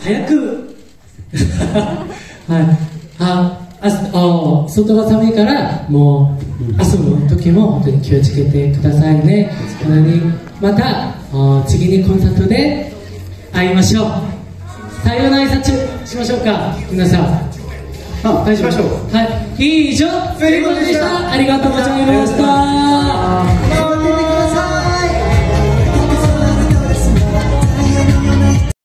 早くはい、外が寒いからもう遊ぶ時も本当に気をつけてくださいね。また次にコンサートで会いましょう。最後の挨拶しましょうか皆さん。大丈夫。はい、以上、セイコでした。ありがとう。